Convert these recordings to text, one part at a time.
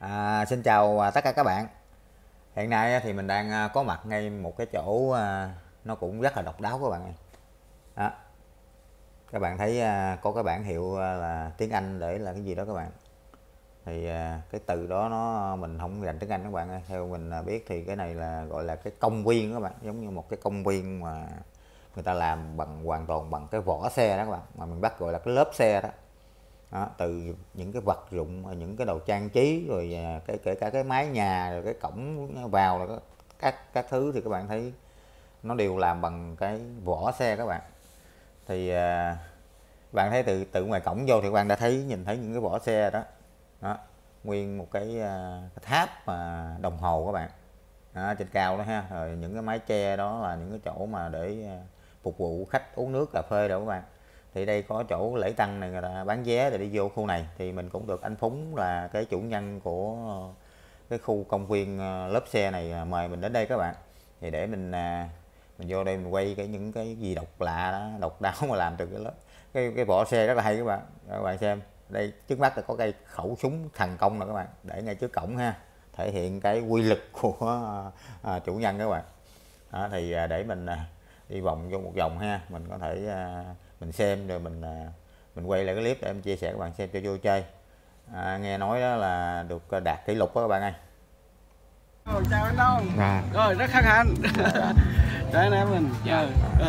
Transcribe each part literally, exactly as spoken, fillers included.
À, xin chào à, tất cả các bạn. Hiện nay thì mình đang à, có mặt ngay một cái chỗ à, nó cũng rất là độc đáo các bạn ơi. Đó, các bạn thấy à, có cái bảng hiệu à, là tiếng Anh để là cái gì đó các bạn. Thì à, cái từ đó nó mình không rành tiếng Anh các bạn ơi. Theo mình à, biết thì cái này là gọi là cái công viên các bạn, giống như một cái công viên mà người ta làm bằng hoàn toàn bằng cái vỏ xe đó các bạn, mà mình bắt gọi là cái lớp xe đó. Đó, từ những cái vật dụng, những cái đồ trang trí, rồi à, cái kể cả cái mái nhà, rồi cái cổng vào, rồi các các thứ thì các bạn thấy nó đều làm bằng cái vỏ xe các bạn. Thì à, bạn thấy từ từ ngoài cổng vô thì các bạn đã thấy nhìn thấy những cái vỏ xe đó. Đó, nguyên một cái, à, cái tháp mà đồng hồ các bạn. Đó, trên cao đó ha, rồi những cái mái che đó là những cái chỗ mà để à, phục vụ khách uống nước cà phê đâu các bạn. Thì đây có chỗ lễ tăng này, người ta bán vé để đi vô khu này, thì mình cũng được anh Phúng là cái chủ nhân của cái khu công viên lớp xe này mời mình đến đây các bạn. Thì để mình mình vô đây mình quay cái những cái gì độc lạ đó, độc đáo mà làm từ cái lớp cái cái vỏ xe rất là hay các bạn. Các bạn xem đây, trước mắt là có cây khẩu súng thần công nè các bạn, để ngay trước cổng ha, thể hiện cái quy lực của à, chủ nhân các bạn. Đó, thì à, để mình à, đi vòng vô một vòng ha, mình có thể à, mình xem rồi mình à, mình quay lại cái clip để em chia sẻ các bạn xem cho vui chơi. À, nghe nói đó là được đạt kỷ lục đó các bạn ơi. Rồi, chào anh Đông. À. Rồi rất khác hẳn. Đấy anh em mình chờ.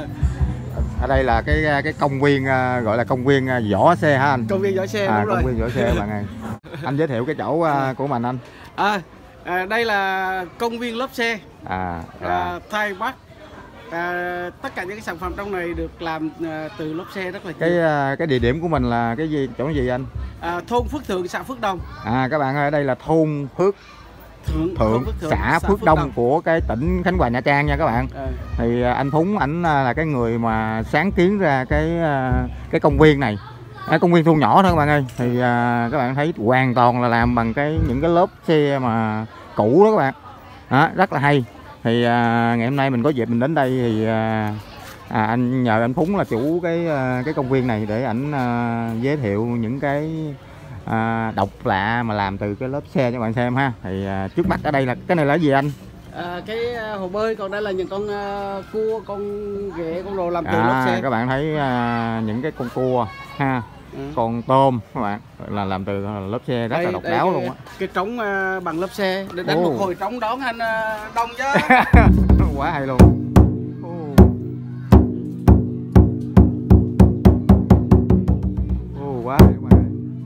Ở đây là cái cái công viên gọi là công viên vỏ xe hả anh? Công viên vỏ xe, à, đúng công rồi. viên vỏ xe các bạn ơi. Anh giới thiệu cái chỗ của mình anh. À, à đây là công viên lớp xe. À, à Thai Bắc. À, tất cả những cái sản phẩm trong này được làm à, từ lốp xe rất là cái nhiều. cái địa điểm của mình là cái gì, chỗ gì anh? À, thôn Phước Thượng, xã Phước Đông. À các bạn ơi, ở đây là thôn Phước Thượng, Thượng, Phước Thượng xã, xã Phước, Phước Đông, Đông của cái tỉnh Khánh Hòa, Nha Trang nha các bạn. À. Thì anh Phúng ảnh là cái người mà sáng kiến ra cái cái công viên này, cái công viên thu nhỏ thôi các bạn ơi. Thì các bạn thấy hoàn toàn là làm bằng cái những cái lớp xe mà cũ đó các bạn. Đó, rất là hay. Thì à, ngày hôm nay mình có dịp mình đến đây thì à, à, anh nhờ anh Phúng là chủ cái cái công viên này để ảnh à, giới thiệu những cái à, độc lạ mà làm từ cái lớp xe cho các bạn xem ha. Thì à, trước mắt ở đây là cái này là cái gì anh? À, cái hồ bơi, còn đây là những con uh, cua, con ghẹ, con đồ làm từ à, lớp xe. Các bạn thấy à, những cái con cua ha. Ừ. Con tôm các bạn là làm từ lớp xe rất đây, là độc đáo cái, luôn á. Cái trống uh, bằng lớp xe để đánh oh. một hồi trống đón anh uh, Đông chứ. Quá hay luôn. Oh, quá hay các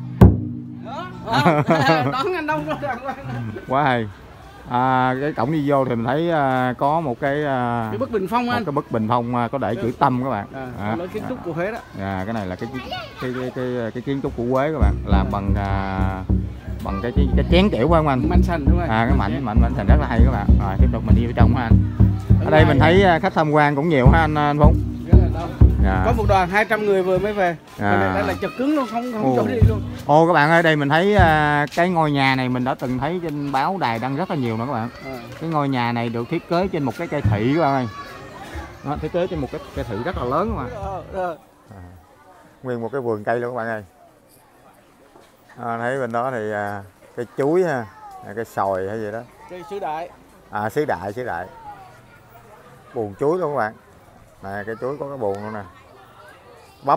bạn. Đón anh Đông rồi. Quá hay. À, cái cổng đi vô thì mình thấy uh, có một cái, uh, cái bức bình phong anh, cái bức bình phong uh, có để chữ Tâm các bạn. À, à, kiến trúc của Huế đó. À, cái này là cái cái cái cái, cái, cái kiến trúc của Huế các bạn, làm bằng uh, bằng cái, cái cái chén kiểu phải không anh? Mảnh sành đúng rồi. À, cái mảnh mảnh mảnh sành rất là hay các bạn. Rồi tiếp tục mình đi vào trong ha anh. Ở đây mình thấy khách tham quan cũng nhiều ha anh anh Phúng. Dạ. Có một đoàn hai trăm người vừa mới về. À. Đây là chật cứng luôn, không không chỗ đi luôn. Ô các bạn ơi, đây mình thấy uh, cái ngôi nhà này mình đã từng thấy trên báo đài đăng rất là nhiều nữa các bạn. À. Cái ngôi nhà này được thiết kế trên một cái cây thị các bạn ơi. Đó, thiết kế trên một cái cây thị rất là lớn các bạn. À. À. Nguyên một cái vườn cây luôn các bạn ơi. À, thấy bên đó thì uh, cây chuối ha, cây sồi hay gì đó. Cây sứ đại. À, sứ đại, sứ đại. Buồn chuối luôn các bạn. Nè, cây chuối có cái buồn luôn nè. Bắp.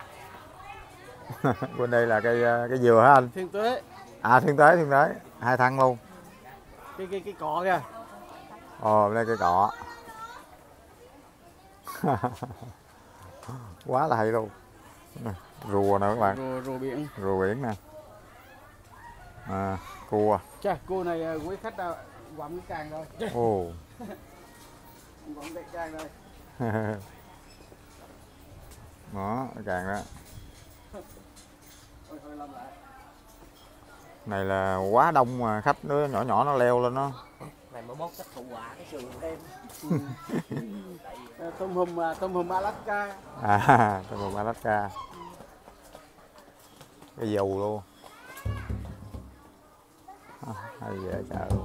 Bên đây là cây cây dừa hả anh? Thiên tuế. À, thiên tuế, thiên tuế, hai thân luôn. Cái cái cái cọ kìa. Ồ, bên đây cây cọ. Quá là hay luôn. Rùa nè các bạn. Rùa, rùa biển. Rùa biển nè. À, cua. Chà, cua này quý khách quặn cái càng rồi. Ồ. Quặn cái càng rồi. Đó, cái càng đó. Này là quá đông mà khách nó nhỏ nhỏ nó leo lên nó. Này mới mốt cách phụ quả cái sườn em. Tôm hùm, tôm hùm Alaska. À, tôm hùm Alaska. Cái dầu luôn. À, hay dễ sợ luôn.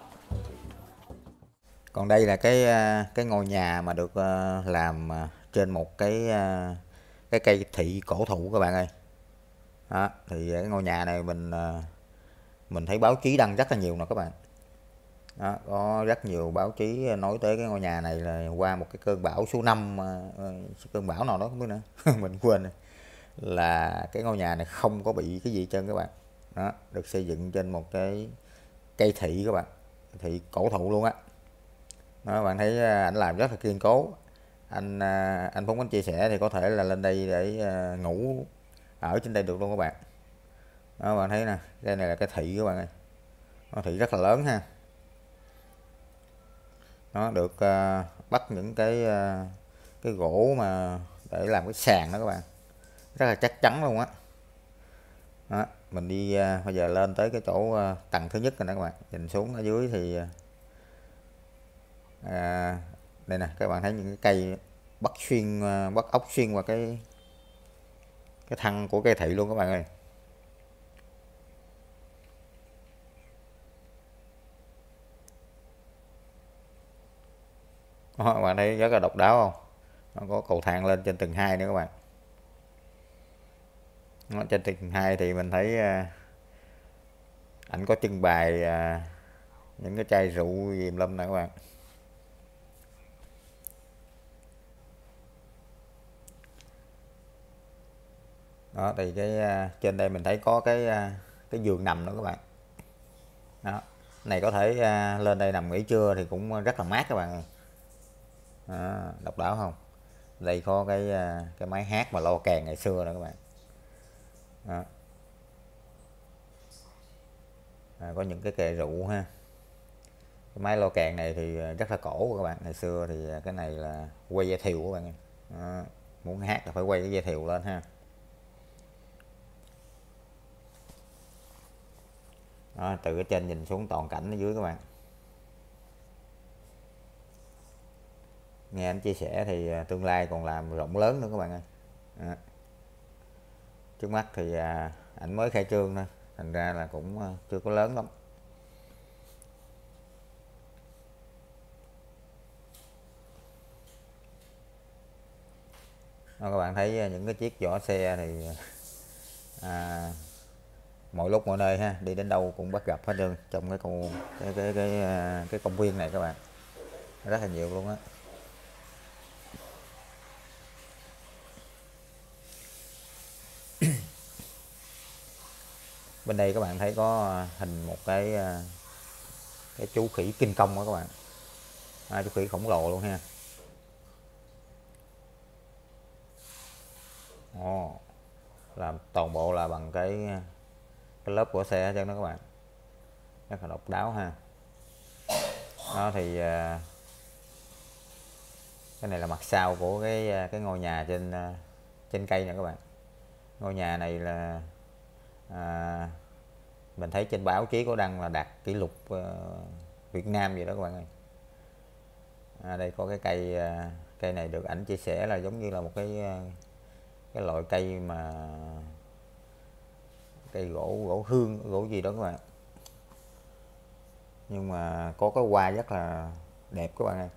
Còn đây là cái cái ngôi nhà mà được làm trên một cái cái cây thị cổ thụ các bạn ơi. Đó, thì cái ngôi nhà này mình mình thấy báo chí đăng rất là nhiều nè các bạn. Đó, có rất nhiều báo chí nói tới cái ngôi nhà này là qua một cái cơn bão số năm, cơn bão nào đó không biết nữa mình quên rồi, là cái ngôi nhà này không có bị cái gì hết trơn các bạn. Đó, được xây dựng trên một cái cây thị các bạn, thị cổ thụ luôn á. Đó, bạn thấy ảnh làm rất là kiên cố. Anh anh Phúc anh chia sẻ thì có thể là lên đây để ngủ ở trên đây được luôn các bạn. Đó, bạn thấy nè, đây này là cái thị các bạn ơi, nó thị rất là lớn ha. Nó được uh, bắt những cái uh, cái gỗ mà để làm cái sàn đó các bạn, rất là chắc chắn luôn á. Đó, mình đi uh, bây giờ lên tới cái chỗ uh, tầng thứ nhất rồi đó các bạn, nhìn xuống ở dưới thì uh, đây nè các bạn thấy những cái cây bắt xuyên uh, bắt ốc xuyên qua cái cái thân của cây thị luôn các bạn ơi. Đó, các bạn thấy rất là độc đáo không? Nó có cầu thang lên trên tầng hai nữa các bạn. Đó, trên tầng hai thì mình thấy uh, ảnh có trưng bày uh, những cái chai rượu gì lâm nè các bạn. Đó thì cái uh, trên đây mình thấy có cái uh, cái giường nằm nữa các bạn. Đó, này có thể uh, lên đây nằm nghỉ trưa thì cũng rất là mát các bạn. Đó, độc đáo không? Đây có cái uh, cái máy hát mà lo kèn ngày xưa nè các bạn. Đó. À, có những cái kệ rượu ha. Cái máy lo kèn này thì rất là cổ các bạn, ngày xưa thì cái này là quay dây thiều các bạn. Đó. Muốn hát là phải quay cái dây thiều lên ha. Đó, từ cái trên nhìn xuống toàn cảnh ở dưới các bạn. Nghe anh chia sẻ thì tương lai còn làm rộng lớn nữa các bạn ơi. Đó. Trước mắt thì ảnh mới khai trương thôi, thành ra là cũng chưa có lớn lắm. Đó, các bạn thấy những cái chiếc vỏ xe thì à, mọi lúc mọi nơi ha, đi đến đâu cũng bắt gặp hết trơn trong cái công cái cái cái cái, cái công viên này các bạn, rất là nhiều luôn á. Bên đây các bạn thấy có hình một cái cái chú khỉ kinh công đó các bạn, à, chú khỉ khổng lồ luôn ha. Ồ, làm toàn bộ là bằng cái cái lớp của xe hết trơn đó các bạn, rất là độc đáo ha. Đó thì cái này là mặt sau của cái cái ngôi nhà trên trên cây nè các bạn. Ngôi nhà này là à, mình thấy trên báo chí có đăng là đạt kỷ lục uh, Việt Nam vậy đó các bạn ơi. À, đây có cái cây uh, cây này được ảnh chia sẻ là giống như là một cái uh, cái loại cây mà cây gỗ gỗ hương gỗ gì đó các bạn, nhưng mà có cái hoa rất là đẹp các bạn ơi.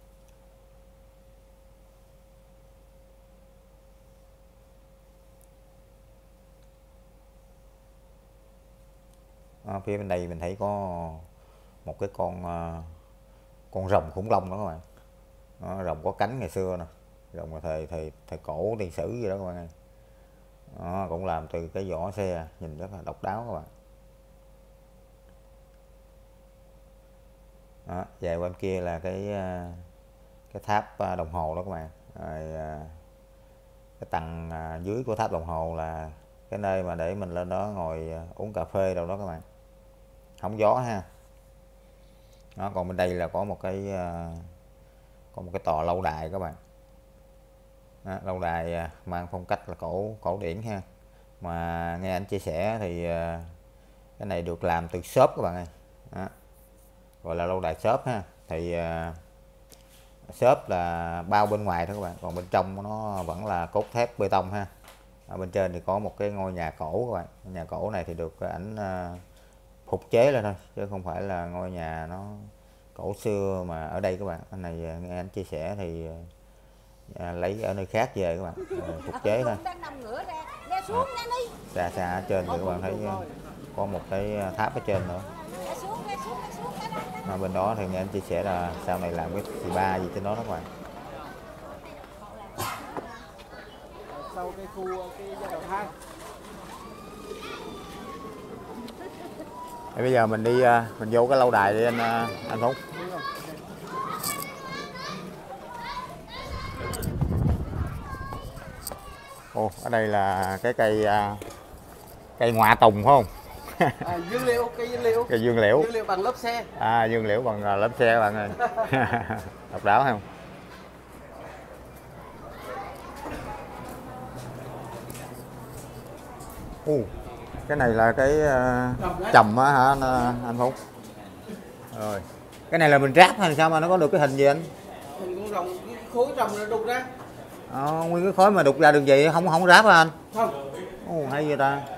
À, phía bên đây mình thấy có một cái con uh, con rồng khủng long đó các bạn. Đó, rồng có cánh ngày xưa nè, rồng thời thời thời cổ tiền sử gì đó các bạn ơi. Đó, cũng làm từ cái vỏ xe, nhìn rất là độc đáo các bạn. Đó, về bên kia là cái cái tháp đồng hồ đó các bạn. Rồi, cái tầng dưới của tháp đồng hồ là cái nơi mà để mình lên đó ngồi uống cà phê đâu đó các bạn, hóng gió ha. Đó, còn bên đây là có một cái có một cái tòa lâu đài các bạn. Đó, lâu đài mang phong cách là cổ cổ điển ha, mà nghe anh chia sẻ thì cái này được làm từ xốp các bạn ơi. Đó, gọi là lâu đài xốp ha. Thì xốp là bao bên ngoài thôi các bạn, còn bên trong nó vẫn là cốt thép bê tông ha. Ở bên trên thì có một cái ngôi nhà cổ các bạn. Nhà cổ này thì được ảnh phục chế lên thôi, chứ không phải là ngôi nhà nó cổ xưa mà ở đây các bạn. Anh này nghe anh chia sẻ thì à, lấy ở nơi khác về các bạn, à, phục chế thôi. Xa xa ở trên thì các bạn thấy có một cái tháp ở trên nữa. Mà bên đó thì nghe anh chia sẻ là sau này làm cái xì ba gì trên đó đó các bạn. Sau cái khu cái giai đoạn hai. Thì bây giờ mình đi mình vô cái lâu đài đi anh anh Phúc. Ồ, ở đây là cái cây cây ngoại tùng phải không? À, dương liệu, cây dương liệu. Cây dương liễu. Dương liệu bằng lớp xe. À, dương liễu bằng lớp xe các bạn ơi. Độc đáo không? Uh, cái này là cái uh, chầm á hả anh, anh Phúc? Rồi. Cái này là mình ráp hay sao mà nó có được cái hình gì anh? Hình con rồng, cái khối rồng nó đục ra. Ờ, nguyên cái khối mà đục ra được gì không không ráp hả anh? Không. Ồ, hay vậy ta.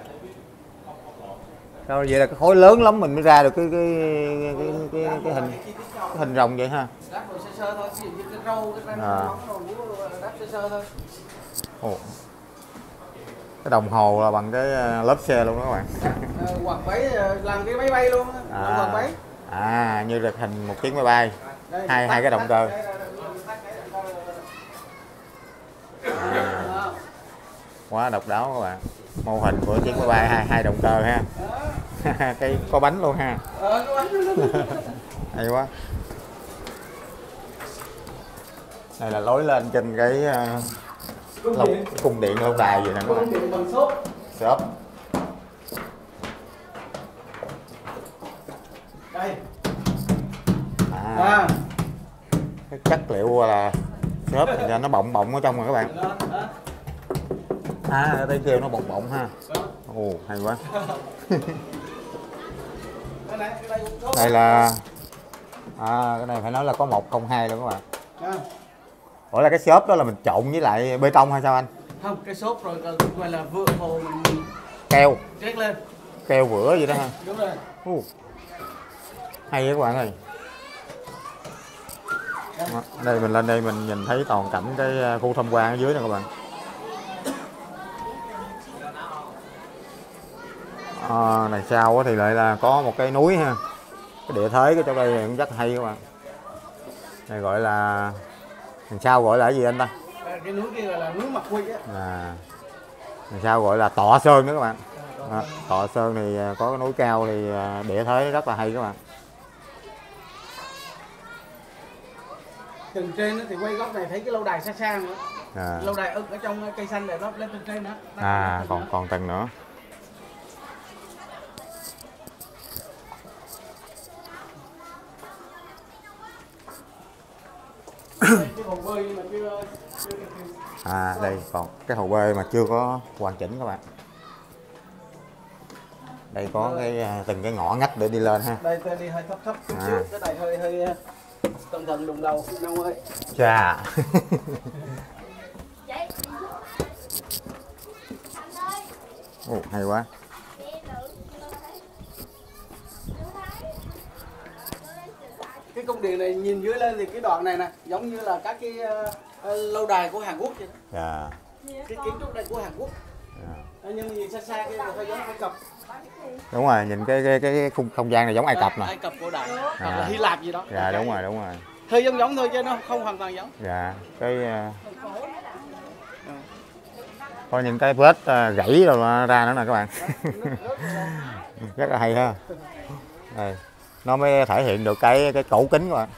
Sao vậy là cái khối lớn lắm mình mới ra được cái cái cái cái, cái, cái hình cái hình rồng vậy ha. Ráp rồi sơ sơ thôi, ví dụ như cái râu, cái răng, À. cái móng rồi ráp sơ sơ thôi. Ồ. Cái đồng hồ là bằng cái lớp xe luôn đó các bạn. À, quạt bấy làm cái máy bay luôn á, À. quạt bấy. À, như được hình một chiếc máy bay. Đây, hai tắt, hai cái động tắt, cơ. đây, đây, đây, tắt cái động cơ. À, Đó. quá độc đáo các bạn. Mô hình của chiếc máy bay hai hai động cơ ha. Cái có bánh luôn ha. Ờ, có bánh luôn. Hay quá. Đây là lối lên trên cái uh, lông, cung điện lâu đài vậy nè các bạn. Cung điện bằng xốp. Xốp. Đây. À, À. cái chất liệu là xốp thì nó bọng bọng ở trong rồi các bạn. Đó, đó. À, ở đây kia nó bọng bọng ha. Ồ, hay quá. Cái này, cái đây cũng xốp. Đây là à, cái này phải nói là có một không hai luôn các bạn. À. Ủa là cái xốp đó là mình trộn với lại bê tông hay sao anh? Không, cái xốp rồi gọi là vựa hồ mình Keo, trét lên. keo vữa gì đó ha. Đúng rồi. Uh, hay quá các bạn ơi. Đó, đây mình lên đây mình nhìn thấy toàn cảnh cái khu tham quan ở dưới nè các bạn. À, đằng sau thì lại là có một cái núi ha. Cái địa thế cái chỗ đây cũng rất hay các bạn. Này gọi là đằng sau gọi là cái gì anh ta? À, cái núi kia gọi là núi Mặt Quỳ á. À, đằng sau gọi là Tọa Sơn đó các bạn. À, Tọa Sơn thì có cái núi cao thì địa thế rất là hay các bạn. Tầng trên thì quay góc này thấy cái lâu đài xa xa nữa. À, Lâu đài ở, ở trong cây xanh này nó lên tầng trên nữa. à còn còn tầng nữa. Cái hồ bơi mà chưa, chưa À, đây còn cái hồ bơi mà chưa có hoàn chỉnh các bạn. Đây có cái từng cái ngõ ngách để đi lên ha. đây tôi đi hơi thấp thấp chút À. xíu, cái này hơi hơi tầng tầng đùng đầu Nông ơi. Chà. Ồ, hay quá. Cái cung điện này nhìn dưới lên thì cái đoạn này nè giống như là các cái uh, lâu đài của Hàn Quốc vậy đó. Dạ. Cái kiến trúc này của Hàn Quốc. Dạ. Nhưng nhìn xa xa kia là hơi giống Ai Cập. Đúng rồi, nhìn cái cái cái khung không gian này giống Ai Cập nè. Ai Cập cổ đại, hoặc À. là Hy Lạp gì đó. Dạ đúng rồi, đúng rồi. Hơi giống giống thôi chứ nó không hoàn toàn giống. Dạ, cái uh, coi những cái vết uh, gãy rồi ra nữa nè các bạn. Rất là hay ha. Đây, nó mới thể hiện được cái cái cổ kính các bạn.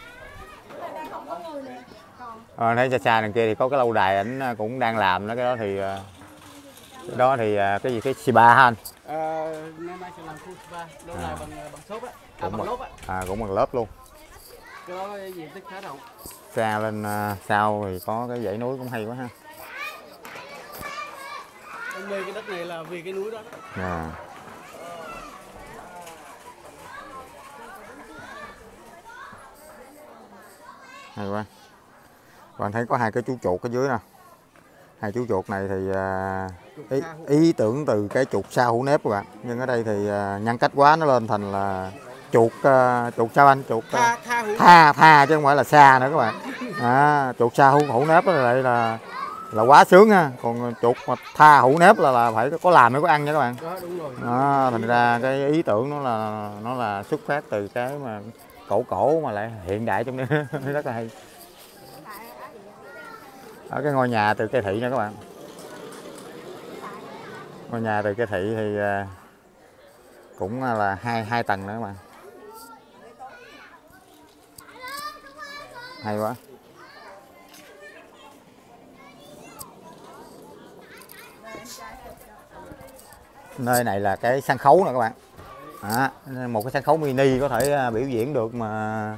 Ờ, thấy xa xa đằng kia thì có cái lâu đài ảnh cũng đang làm đó, cái đó thì cái đó thì cái gì cái xì ba ha anh? À, năm nay sẽ làm khu spa, lâu đài bằng bằng xốp á, à, Cũng bằng bằng- lốp á. À, cũng bằng lớp luôn. Cái đó diện tích khá rộng. Xa lên uh, sau thì có cái dãy núi cũng hay quá ha. Em mê cái đất này là vì cái núi đó. À. Hay quá. Bạn thấy có hai cái chú chuột ở dưới nè. Hai chú chuột này thì uh, ý, ý tưởng từ cái chuột sao hũ nếp các bạn. Nhưng ở đây thì uh, nhân cách quá nó lên thành là chuột uh, chuột sao anh? Chuột uh, Tha tha hữu. tha tha chứ không phải là xa nữa các bạn. À, chuột sao hũ, hũ nếp đó lại là là quá sướng ha. Còn chuột mà tha hũ nếp là, là phải có làm mới có ăn nha các bạn. Đó, đúng rồi. Đó, thành ra cái ý tưởng nó là nó là xuất phát từ cái mà cổ cổ mà lại hiện đại trong đó rất là hay. Ở cái ngôi nhà từ cây thị nha các bạn. Ngôi nhà từ cây thị thì cũng là hai hai tầng nữa các bạn. Hay quá. Nơi này là cái sân khấu nè các bạn. À, một cái sân khấu mini có thể biểu diễn được mà.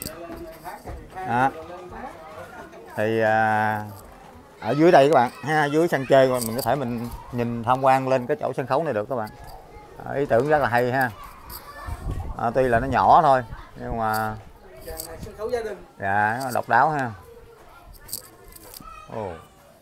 À, thì à, ở dưới đây các bạn ha, dưới sân chơi mình có thể mình nhìn tham quan lên cái chỗ sân khấu này được các bạn. À, ý tưởng rất là hay ha. À, tuy là nó nhỏ thôi nhưng mà Sân khấu gia đình. dạ độc đáo ha. Ồ.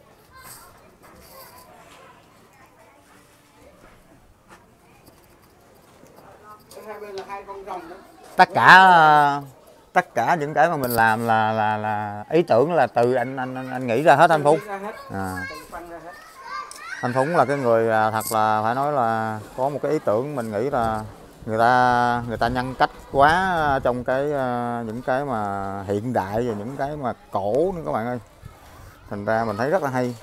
Hai bên là hai con rồng đó. Tất cả tất cả những cái mà mình làm là là là ý tưởng là từ anh anh anh, anh nghĩ ra hết anh Phúng. À. Anh Phúng là cái người thật là phải nói là có một cái ý tưởng mình nghĩ là người ta người ta nhân cách quá trong cái những cái mà hiện đại và những cái mà cổ nữa các bạn ơi. Thành ra mình thấy rất là hay.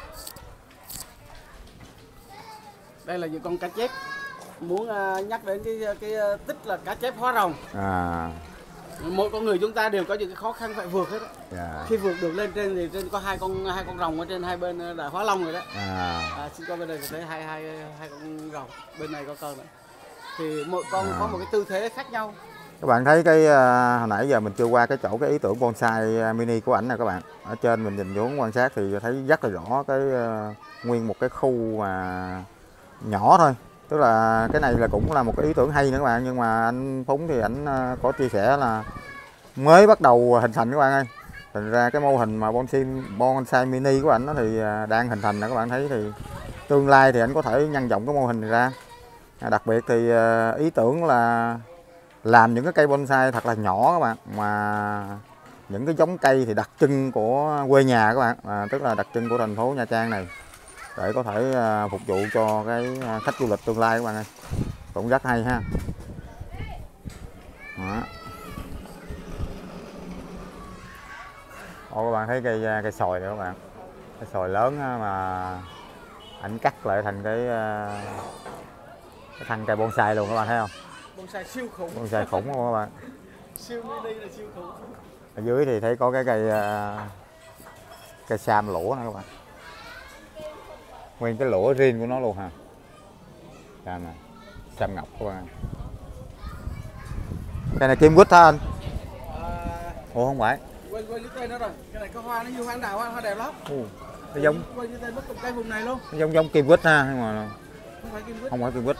Đây là những con cá chép. Muốn uh, nhắc đến cái cái uh, tích là cá chép hóa rồng. À. Mỗi con người chúng ta đều có những cái khó khăn phải vượt hết. Yeah. Khi vượt được lên trên thì trên có hai con hai con rồng ở trên hai bên đại hóa long rồi đó. À. À, xin coi bên đây thấy hai hai hai con rồng, bên này có con nữa. Thì mỗi con à. Có một cái tư thế khác nhau. Các bạn thấy cái uh, hồi nãy giờ mình chưa qua cái chỗ cái ý tưởng bonsai mini của ảnh nè các bạn. Ở trên mình nhìn xuống quan sát thì thấy rất là rõ cái uh, nguyên một cái khu mà nhỏ thôi. Tức là cái này là cũng là một cái ý tưởng hay nữa các bạn, nhưng mà anh Phúng thì ảnh có chia sẻ là mới bắt đầu hình thành các bạn ơi. Thành ra cái mô hình mà bonsai bonsai mini của ảnh nó thì đang hình thành nè các bạn thấy, thì tương lai thì ảnh có thể nhân rộng cái mô hình này ra. Đặc biệt thì ý tưởng là làm những cái cây bonsai thật là nhỏ các bạn, mà những cái giống cây thì đặc trưng của quê nhà các bạn, à, tức là đặc trưng của thành phố Nha Trang này, để có thể phục vụ cho cái khách du lịch tương lai các bạn ơi. Cũng rất hay ha. Đó. Ồ, các bạn thấy cây cây sồi nữa các bạn, cái sồi lớn mà ảnh cắt lại thành cái cái thân cây bonsai luôn các bạn thấy không? Bonsai siêu khủng. Bonsai khủng không các bạn? Siêu mini là siêu khủng. Ở dưới thì thấy có cái cây cây sam lũa nữa các bạn. Nguyên cái lũa riêng của nó luôn ha. Đây nè, sam ngọc các bạn. Cái này kim quýt hả anh? À... Ủa không phải. Quên quên cái tên nó rồi. Cái này có hoa nó như hoa anh đào, hoa đẹp lắm. Ồ, nó giống. Quên cái tên mất cái vùng này luôn. Nó giống giống kim quýt ha, nhưng mà không phải kim quýt. Không phải kim quýt.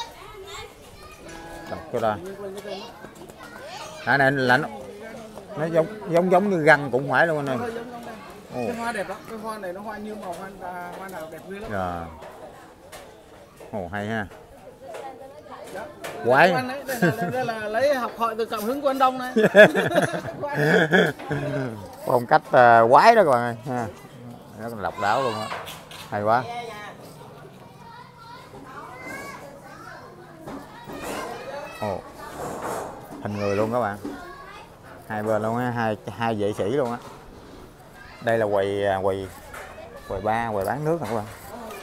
Đọc cái đó. Cái này là nó nó giống giống giống như găng cũng phải luôn anh ơi. Cái hoa đẹp lắm, cái hoa này nó hoa như màu hoa hoa nào đẹp ghê lắm. Rồi. Ồ hay ha. Đó. Quái. Đây, đây, là, đây là lấy học hỏi từ cảm hứng của anh Đông này. Phong cách uh, quái đó các bạn ơi ha. Rất là độc đáo luôn á. Hay quá. Ồ. Hình người luôn các bạn. Hai bên luôn á, hai hai vệ sĩ luôn á. Đây là quầy quầy quầy bar, quầy bán nước nè các bạn.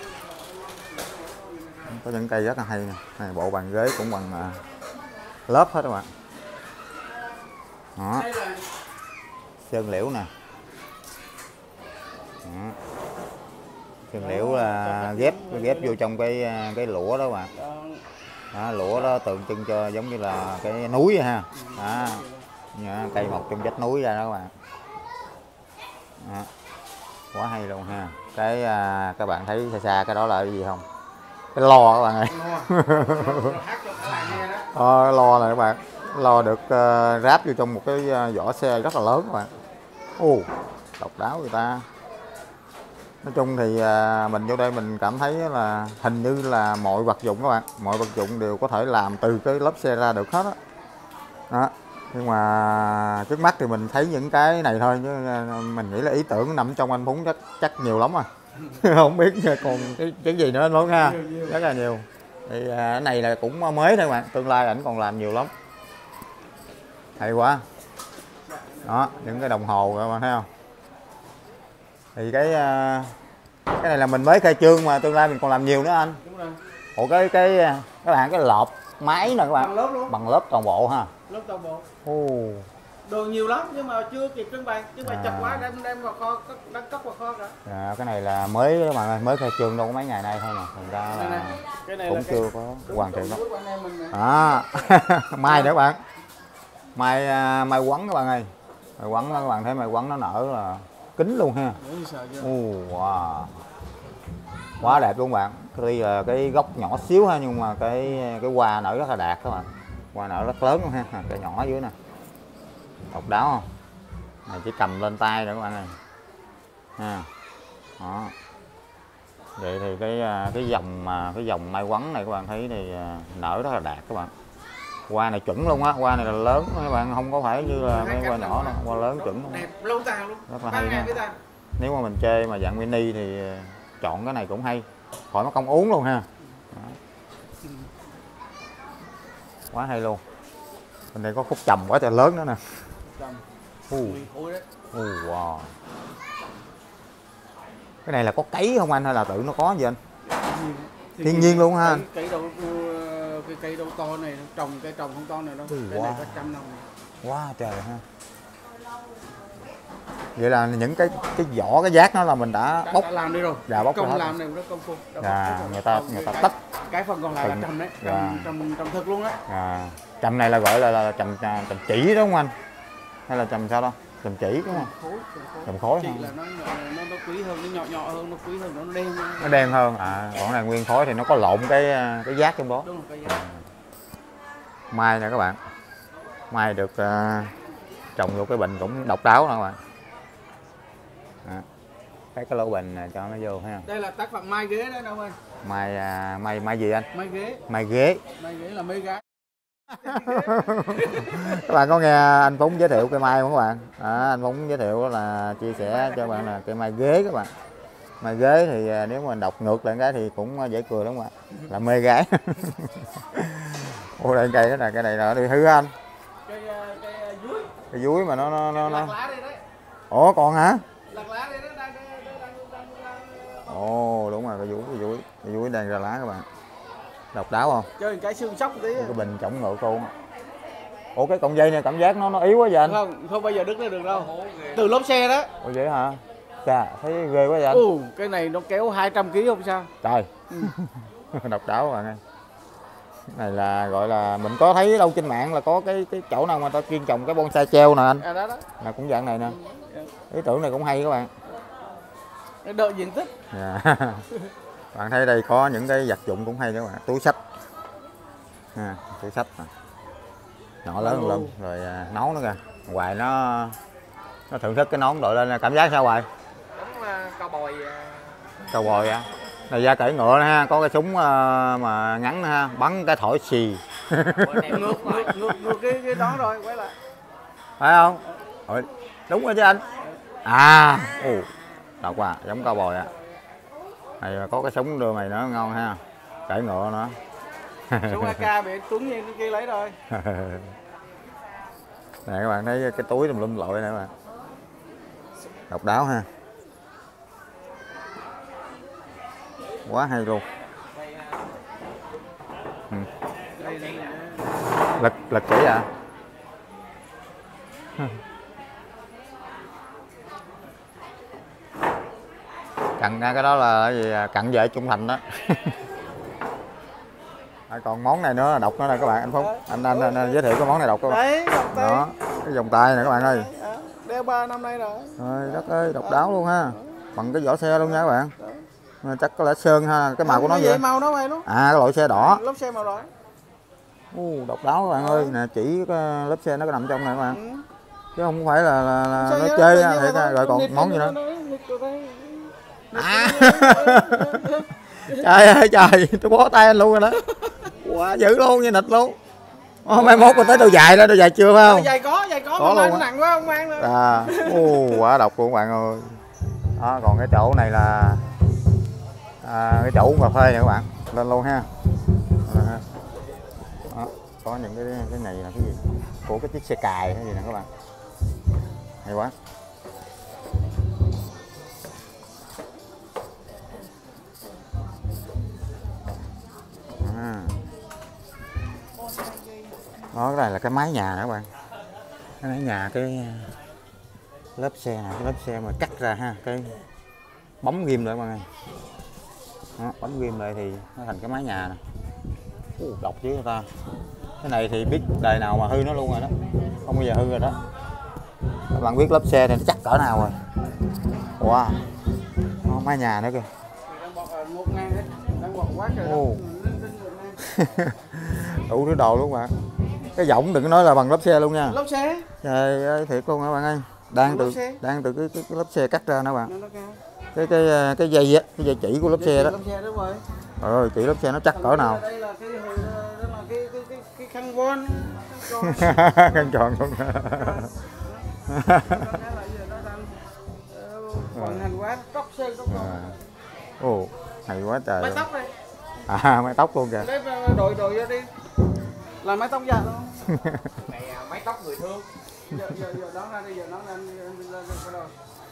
Có những cây rất là hay nè. Này, bộ bàn ghế cũng bằng uh, lớp hết các bạn. Đó. Sơn liễu nè. Đó. Sơn liễu là ghép ghép vô trong cái cái lũa đó các bạn. Đó, lũa đó tượng trưng cho giống như là cái núi vậy ha. Đó. Đó, cây mọc trong vách núi ra đó các bạn. Đó. Quá hay luôn ha. Cái à, các bạn thấy xa xa cái đó là cái gì không? Cái lo các bạn ơi. Ờ, lo này các bạn, lo được uh, ráp vô trong một cái uh, vỏ xe rất là lớn các bạn. Ồ, độc đáo người ta. Nói chung thì uh, mình vô đây mình cảm thấy là hình như là mọi vật dụng các bạn, mọi vật dụng đều có thể làm từ cái lớp xe ra được hết á. Đó. Đó. Nhưng mà trước mắt thì mình thấy những cái này thôi, chứ mình nghĩ là ý tưởng nằm trong anh Phúng chắc chắc nhiều lắm à. Không biết còn cái cái gì nữa luôn ha, rất là nhiều. Thì cái này là cũng mới thôi bạn, tương lai ảnh còn làm nhiều lắm, hay quá. Đó, những cái đồng hồ các bạn thấy không? Thì cái cái này là mình mới khai trương mà tương lai mình còn làm nhiều nữa anh. Đúng rồi. Ủa cái cái các bạn cái lợp máy nè các bạn, Bằng lớp luôn. Bằng lớp toàn bộ ha. Lớp toàn bộ. Ồ. Đồ nhiều lắm nhưng mà chưa kịp trưng bày, trưng bày À. chặt quá đem đem vào kho, đang cất vào kho cả. À, cái này là mới các bạn ơi, mới khai trương đâu có mấy ngày nay thôi mà, thành ra Đây là này. Cái này cũng là chưa cái, có hoàn thiện lắm. lắm. À, mai nữa bạn, mai mai quấn các bạn ơi, mai quấn đó, các bạn thấy mai quấn nó nở là kính luôn ha. Ồ, wow. Quá đẹp luôn bạn. Tuy là cái gốc nhỏ xíu ha, nhưng mà cái cái hoa nở rất là đạt các bạn, hoa nở rất lớn luôn ha, cái nhỏ dưới nè, độc đáo không? Này chỉ cầm lên tay nữa các bạn ơi ha. Đó. Vậy thì cái cái dòng mà cái dòng mai quấn này các bạn thấy thì nở rất là đạt các bạn. Hoa này chuẩn luôn á, hoa này là lớn các bạn, không có phải như là mấy hoa nhỏ đâu, hoa lớn chuẩn luôn. Đẹp lâu tàn luôn. Rất là hay ha. Nếu mà mình chơi mà dạng mini thì chọn cái này cũng hay, khỏi mất công uống luôn ha. Đó. Quá hay luôn. Bên đây có khúc trầm quá trời lớn nữa nè. Uh. Uh, wow. Cái này là có cấy không anh hay là tự nó có gì anh? Thiên nhiên luôn ha. Cây đậu cái cây đậu to này trồng cây trồng không to này đâu. Cái wow. Này có trăm năm này. Quá wow, trời ha. Vậy là những cái cái vỏ cái giác nó là mình đã, đã bóc đã làm đi rồi. Dạ, bóc công hết. làm này rất công phu. Dạ, người ta người ta tách cái phần còn lại phần, là trầm đấy, trầm, dạ. trầm, trầm thực luôn đấy. À, trầm này là gọi là, là trầm trầm chỉ đúng không anh? Hay là trầm sao đâu? Trầm chỉ đúng không? Khối, trầm khối. Chỉ là nó, nó nó quý hơn, nó nhỏ nhỏ hơn, nó quý hơn, nó đen hơn. Nó đen hơn. À, còn này nguyên khối thì nó có lộn cái cái giác trong đó. Đúng rồi, cái giác. Mai nè các bạn. Mai được uh, trồng vô cái bình cũng độc đáo nè các bạn. À, cái cái lỗ bình này cho nó vô ha. Đây là tác phẩm mai ghế đấy đâu anh? Mai uh, mai mai gì anh? Mai ghế. Mai ghế. Mai ghế là mấy gái. Các bạn có nghe anh Phúng giới thiệu cây mai không các bạn? À, anh Phúng giới thiệu là chia sẻ cho các bạn là cây mai ghế các bạn. Mai ghế thì nếu mà đọc ngược lại cái thì cũng dễ cười lắm các bạn. Là mê gái. Ủa đây cây đó là cái này là đi hư anh. Cây cây dúi. Cây dúi mà nó nó nó. Lạc lá đây đấy. Ủa còn hả? Lạc lá đây đó, đang đang đang đang. Ồ đúng rồi, cây dúi, cây dúi, cây dúi đang ra lá các bạn. Độc đáo không? Chơi cái xương sóc tí. Cái bình chống ngược luôn. Ủa cái cọng dây này cảm giác nó nó yếu quá vậy anh? Không, không bao giờ đứt ra được đâu. Từ lốp xe đó. Ủa vậy hả? Chà, thấy ghê quá vậy anh. Ừ, cái này nó kéo hai trăm ki lô gam không sao. Trời. Ừ. Độc đáo các bạn ơi. Cái này là gọi là mình có thấy đâu trên mạng là có cái cái chỗ nào mà ta chuyên trồng cái bonsai treo nè anh. À đó đó. Là cũng dạng này nè. Ý tưởng này cũng hay các bạn. Cái đợi diện tích. Yeah. Bạn thấy đây có những cái vật dụng cũng hay các bạn, túi sách. À, túi sách nè. Nhỏ lớn lắm rồi à, nón nữa kìa. Hoài nó nó thưởng thức cái nón đội lên cảm giác sao Hoài? Đúng là cao bồi. Cao bồi à? Này da cởi ngựa nữa ha, có cái súng uh, mà ngắn nữa ha, bắn cái thổi xì. ngược ngược ngược ngược cái cái đó rồi, quay lại. Phải không? Ôi, đúng rồi chứ anh. À, ồ, độc quá, giống cao bồi ạ. À. Này có cái súng đưa mày nữa ngon ha, cởi ngựa nữa. Súng a ca bị Tuấn Nhiên kia lấy rồi. Nè các bạn thấy cái túi tùm lum lội này các bạn. Độc đáo ha. Quá hay luôn. Ừ. Lật lật kỹ à? Cặn ra cái đó là cái gì? Cặn vệ trung thành đó. À, còn món này nữa là độc nữa nè các bạn, anh Phúng anh anh, anh, anh giới thiệu cái món này độc các bạn. Đấy, đó cái vòng tay này các bạn ơi. Đeo ba năm nay rồi. Trời đất ơi, độc đáo luôn ha, bằng cái vỏ xe luôn nha các bạn. Đó. Chắc có lẽ sơn ha, cái màu của nó vậy. Màu nó vậy luôn. À cái loại xe đỏ. Lốp xe màu đỏ. Uh, độc đáo các bạn ơi, nè chỉ cái lớp xe nó có nằm trong này các bạn. Ừ. Chứ không phải là, là, là nó chơi ha, thiệt ha. Rồi còn món gì nữa? À. Trời ơi trời, tôi bó tay anh luôn rồi đó. Quá dữ luôn, như nịch luôn. Ô, mai mốt còn tới đôi dài đó, đôi dài chưa phải không? Đôi dài có, dài có, có mà luôn nặng quá không mang nữa. À, ô, quá độc luôn các bạn ơi. Đó, còn cái chỗ này là à, cái chỗ uống cà phê nè các bạn, lên luôn ha. Đó, có những cái cái này là cái gì của cái chiếc xe cài cái gì nè các bạn, hay quá. À. Đó, cái này là cái mái nhà nè các bạn, cái mái nhà, cái lớp xe này, cái lớp xe mà cắt ra ha, cái bấm ghim lại các bạn ơi. Đó, bấm ghim lại thì nó thành cái mái nhà nè. uh, độc chứ người ta. Cái này thì biết đời nào mà hư nó luôn rồi đó, không bao giờ hư rồi đó. Các bạn biết lớp xe này nó chắc cỡ nào rồi. Wow, nó mái nhà nữa kìa. Oh. Đủ thứ đồ luôn bạn. Cái giọng đừng có nói là bằng lớp xe luôn nha. Lớp xe. Trời ơi thiệt luôn các bạn ơi. Đang từ đang từ cái, cái, cái lớp xe cắt ra nữa bạn. Cái cái cái dây á, cái dây chỉ của lớp xe đó. Trời ơi, chỉ lớp xe nó chắc cỡ nào. Đây là cái hồi đó là cái cái cái cái khăn von. Khăn tròn luôn. Còn hành quá tóc sơn tóc luôn. Ồ, hay quá trời. Mái tóc đây. À, mái tóc luôn kìa. Đấy, đội đội ra đi. Là mái tóc già luôn. Này mái tóc người thương. Giờ giờ giờ đón ra đi, giờ đón ra lên lên cái đầu.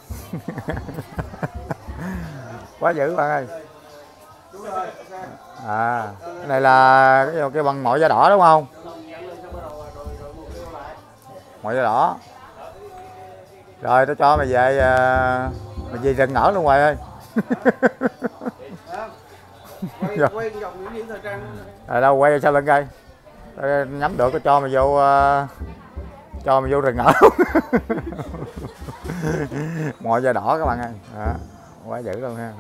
Quá dữ bạn ơi. Đúng rồi. À, cái này là cái cái bằng mọi da đỏ đúng không? Mọi da đỏ. Rồi tôi cho mày về mày về rừng ở luôn rồi ơi. Quay quay vòng những điểm thời trang. Rồi đâu quay sao lên cây. Nhắm được tôi cho mày vô uh, cho mày vô rừng ở. Mọi da đỏ các bạn ơi. Đó, quá dữ luôn ha.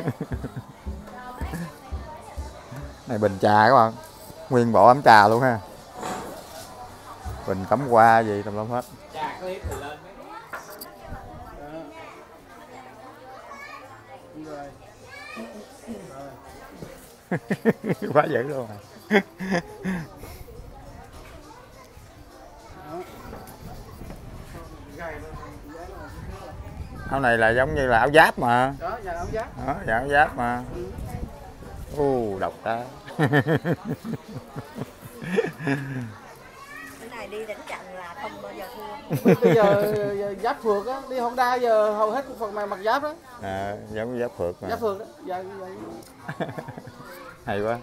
Này bình trà các bạn, nguyên bộ ấm trà luôn ha, bình cắm hoa gì tùm lum hết. Quá dữ luôn rồi. Áo này là giống như là áo giáp mà. Đó, dạ áo giáp. Đó, dạ áo giáp mà. U uh, độc ta. Cái này đi đánh trận là không bao giờ thua. Bây giờ, giờ giáp phượt á, đi Honda giờ hầu hết phần mày mặc giáp đó. À, giống giáp phượt mà. Giáp phượt đó. Dạ, dạ. Hay quá.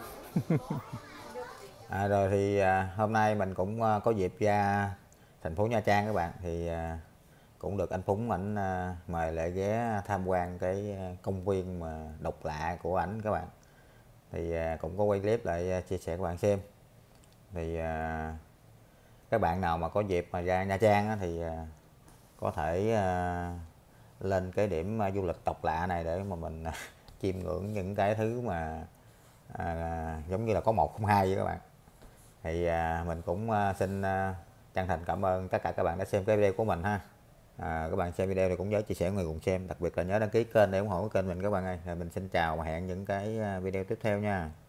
À, rồi thì à, hôm nay mình cũng à, có dịp ra thành phố Nha Trang các bạn, thì à, cũng được anh Phúng ảnh à, mời lại ghé tham quan cái công viên mà độc lạ của ảnh các bạn, thì à, cũng có quay clip lại à, chia sẻ các bạn xem. Thì à, các bạn nào mà có dịp mà ra Nha Trang á, thì à, có thể à, lên cái điểm à, du lịch độc lạ này để mà mình à, chiêm ngưỡng những cái thứ mà à, giống như là có một không hai vậy các bạn. Thì à, mình cũng à, xin à, chân thành cảm ơn tất cả các bạn đã xem cái video của mình ha. À, các bạn xem video thì cũng nhớ chia sẻ người cùng xem, đặc biệt là nhớ đăng ký kênh để ủng hộ cái kênh mình các bạn ơi. Rồi mình xin chào và hẹn những cái video tiếp theo nha.